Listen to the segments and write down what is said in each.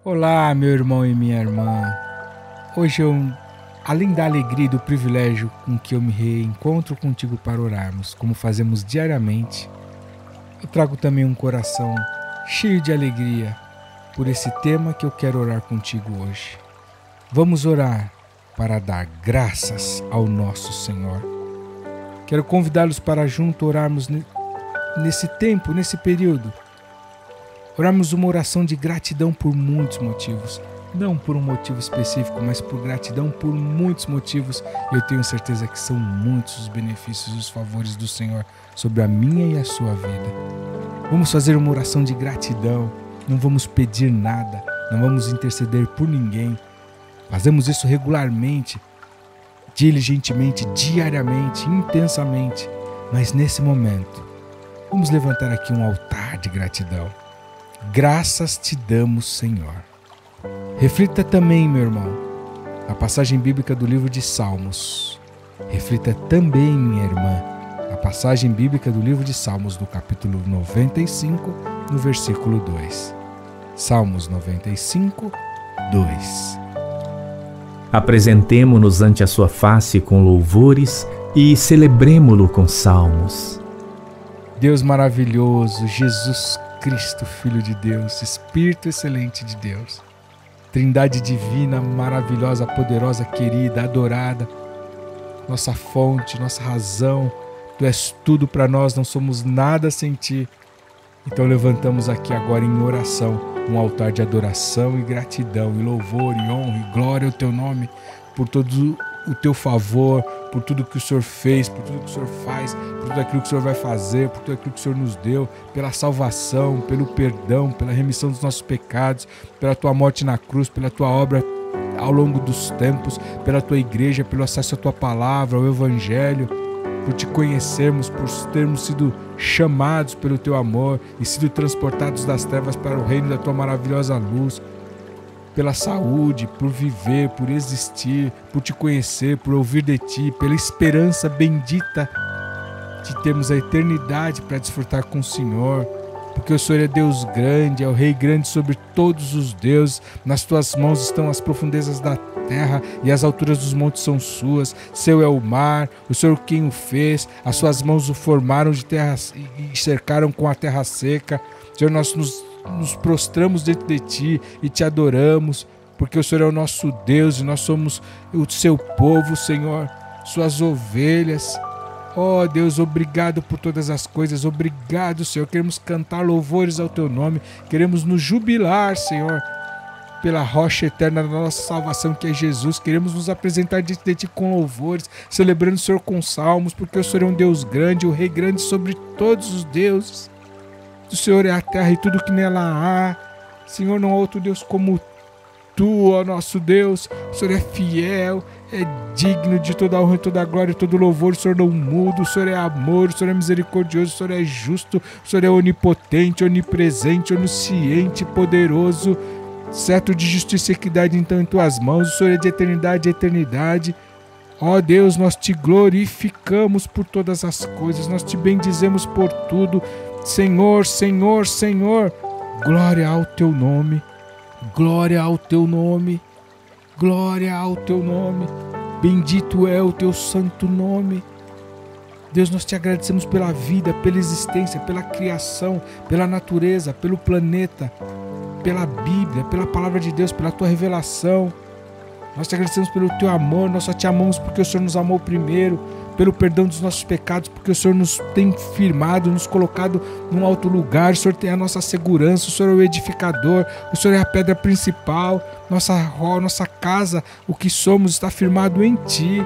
Olá, meu irmão e minha irmã. Hoje além da alegria e do privilégio com que eu me reencontro contigo para orarmos, como fazemos diariamente, eu trago também um coração cheio de alegria por esse tema que eu quero orar contigo hoje. Vamos orar para dar graças ao nosso Senhor. Quero convidá-los para junto orarmos nesse tempo, nesse período. Orarmos uma oração de gratidão por muitos motivos. Não por um motivo específico, mas por gratidão por muitos motivos. Eu tenho certeza que são muitos os benefícios e os favores do Senhor sobre a minha e a sua vida. Vamos fazer uma oração de gratidão. Não vamos pedir nada. Não vamos interceder por ninguém. Fazemos isso regularmente, diligentemente, diariamente, intensamente. Mas nesse momento, vamos levantar aqui um altar de gratidão. Graças te damos, Senhor. Reflita também, meu irmão, a passagem bíblica do livro de Salmos. Reflita também, minha irmã, a passagem bíblica do livro de Salmos, do capítulo 95, no versículo 2. Salmos 95, 2. Apresentemo-nos ante a sua face com louvores e celebremo-lo com salmos. Deus maravilhoso, Jesus Cristo, Filho de Deus, Espírito excelente de Deus, Trindade divina, maravilhosa, poderosa, querida, adorada, nossa fonte, nossa razão, Tu és tudo para nós, não somos nada sem Ti. Então levantamos aqui agora em oração um altar de adoração e gratidão, e louvor, e honra, e glória ao Teu nome, por todo o Teu favor, por tudo que o Senhor fez, por tudo que o Senhor faz, por tudo aquilo que o Senhor vai fazer, por tudo aquilo que o Senhor nos deu, pela salvação, pelo perdão, pela remissão dos nossos pecados, pela Tua morte na cruz, pela Tua obra ao longo dos tempos, pela Tua igreja, pelo acesso à Tua palavra, ao Evangelho, por Te conhecermos, por termos sido chamados pelo Teu amor e sido transportados das trevas para o reino da Tua maravilhosa luz, pela saúde, por viver, por existir, por Te conhecer, por ouvir de Ti, pela esperança bendita de termos a eternidade para desfrutar com o Senhor, porque o Senhor é Deus grande, é o Rei grande sobre todos os deuses. Nas Tuas mãos estão as profundezas da terra e as alturas dos montes são Suas. Seu é o mar, o Senhor quem o fez, as Suas mãos o formaram de terra e cercaram com a terra seca. Senhor, nós nos prostramos diante de Ti e Te adoramos, porque o Senhor é o nosso Deus e nós somos o Seu povo, Senhor, Suas ovelhas. Oh Deus, obrigado por todas as coisas, obrigado, Senhor. Queremos cantar louvores ao Teu nome, queremos nos jubilar, Senhor, pela rocha eterna da nossa salvação, que é Jesus. Queremos nos apresentar diante de Ti com louvores, celebrando o Senhor com salmos, porque o Senhor é um Deus grande, o Rei grande sobre todos os deuses. O Senhor é a terra e tudo que nela há. Senhor, não há outro Deus como Tu, ó nosso Deus. O Senhor é fiel, é digno de toda a honra, toda a glória e todo o louvor. O Senhor não muda, o Senhor é amor, o Senhor é misericordioso, o Senhor é justo, o Senhor é onipotente, onipresente, onisciente, poderoso, certo de justiça e equidade então em Tuas mãos. O Senhor é de eternidade a eternidade. Ó Deus, nós Te glorificamos por todas as coisas, nós Te bendizemos por tudo. Senhor, Senhor, Senhor, glória ao Teu nome, glória ao Teu nome, glória ao Teu nome, bendito é o Teu santo nome. Deus, nós Te agradecemos pela vida, pela existência, pela criação, pela natureza, pelo planeta, pela Bíblia, pela Palavra de Deus, pela Tua revelação. Nós Te agradecemos pelo Teu amor, nós só Te amamos porque o Senhor nos amou primeiro, pelo perdão dos nossos pecados, porque o Senhor nos tem firmado, nos colocado num alto lugar. O Senhor tem a nossa segurança, o Senhor é o edificador, o Senhor é a pedra principal, nossa casa, o que somos está firmado em Ti.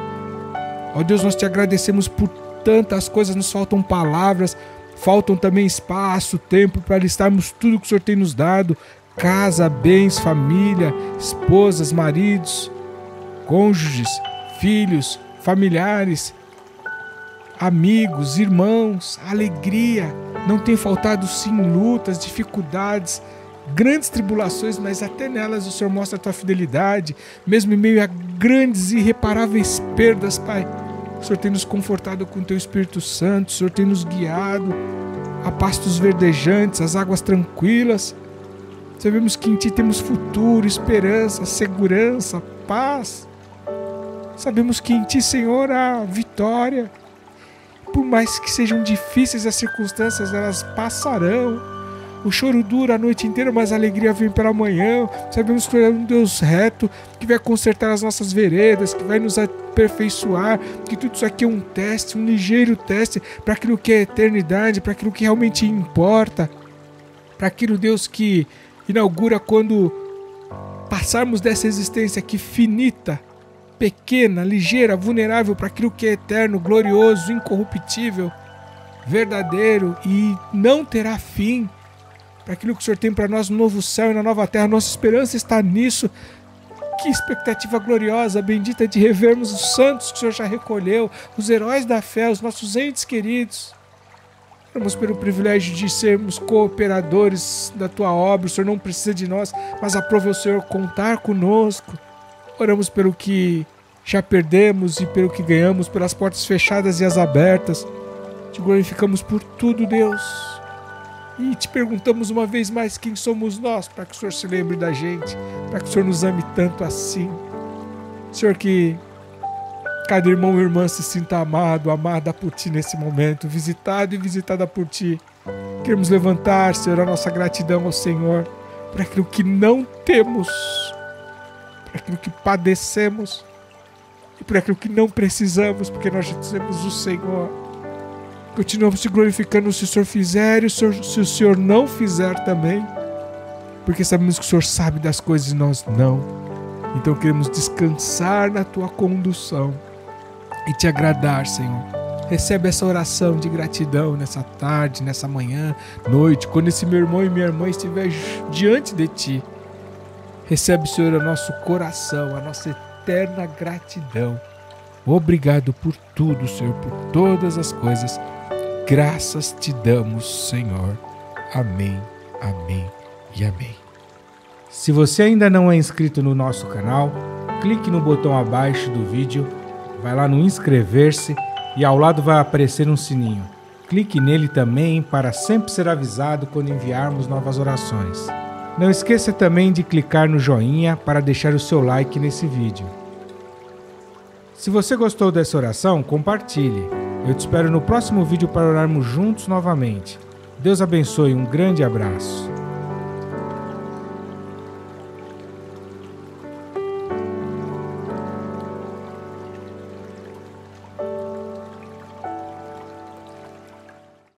Ó Deus, nós Te agradecemos por tantas coisas, nos faltam palavras, faltam também espaço, tempo para listarmos tudo que o Senhor tem nos dado: casa, bens, família, esposas, maridos, cônjuges, filhos, familiares, amigos, irmãos, alegria. Não tem faltado sim lutas, dificuldades, grandes tribulações, mas até nelas o Senhor mostra a Tua fidelidade, mesmo em meio a grandes e irreparáveis perdas, Pai. O Senhor tem nos confortado com o Teu Espírito Santo, o Senhor tem nos guiado a pastos verdejantes, as águas tranquilas. Sabemos que em Ti temos futuro, esperança, segurança, paz. Sabemos que em Ti, Senhor, há vitória. Por mais que sejam difíceis as circunstâncias, elas passarão. O choro dura a noite inteira, mas a alegria vem pela manhã. Sabemos que Tu é um Deus reto, que vai consertar as nossas veredas, que vai nos aperfeiçoar, que tudo isso aqui é um teste, um ligeiro teste para aquilo que é eternidade, para aquilo que realmente importa, para aquilo, Deus, que inaugura quando passarmos dessa existência aqui finita, pequena, ligeira, vulnerável, para aquilo que é eterno, glorioso, incorruptível, verdadeiro e não terá fim, para aquilo que o Senhor tem para nós no novo céu e na nova terra. Nossa esperança está nisso. Que expectativa gloriosa, bendita de revermos os santos que o Senhor já recolheu, os heróis da fé, os nossos entes queridos. Oramos pelo privilégio de sermos cooperadores da Tua obra. O Senhor não precisa de nós, mas aprove o Senhor contar conosco. Oramos pelo que já perdemos e pelo que ganhamos, pelas portas fechadas e as abertas. Te glorificamos por tudo, Deus. E te perguntamos uma vez mais quem somos nós, para que o Senhor se lembre da gente, para que o Senhor nos ame tanto assim. Senhor, que cada irmão e irmã se sinta amado, amada por Ti nesse momento, visitado e visitada por Ti. Queremos levantar, Senhor, a nossa gratidão ao Senhor, por aquilo que não temos, por aquilo que padecemos e por aquilo que não precisamos, porque nós já temos o Senhor. Continuamos te glorificando se o Senhor fizer e se o Senhor não fizer também, porque sabemos que o Senhor sabe das coisas e nós não. Então queremos descansar na Tua condução e Te agradar, Senhor. Recebe essa oração de gratidão nessa tarde, nessa manhã, noite, quando esse meu irmão e minha irmã estiver diante de Ti. Recebe, Senhor, o nosso coração, a nossa eterna gratidão. Obrigado por tudo, Senhor, por todas as coisas. Graças Te damos, Senhor. Amém, amém e amém. Se você ainda não é inscrito no nosso canal, clique no botão abaixo do vídeo, vai lá no inscrever-se e ao lado vai aparecer um sininho. Clique nele também para sempre ser avisado quando enviarmos novas orações. Não esqueça também de clicar no joinha para deixar o seu like nesse vídeo. Se você gostou dessa oração, compartilhe. Eu te espero no próximo vídeo para orarmos juntos novamente. Deus abençoe, um grande abraço.